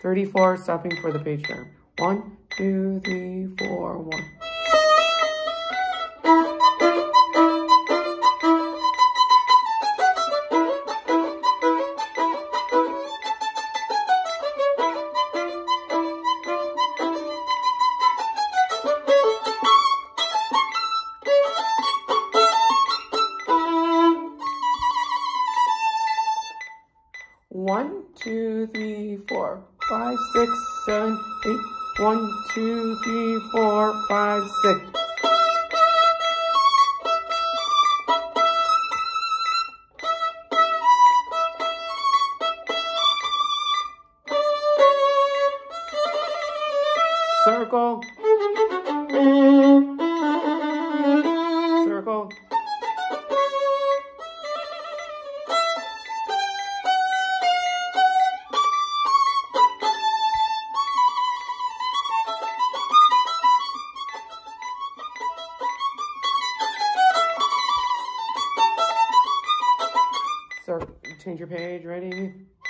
34, stopping for the page turn. 1, 2, 3, 4, 1. One, two, three, 4, 5, 6, 7, 8. 1, 2, 3, 4, 5, 6. Circle. Circle. Change your page, ready?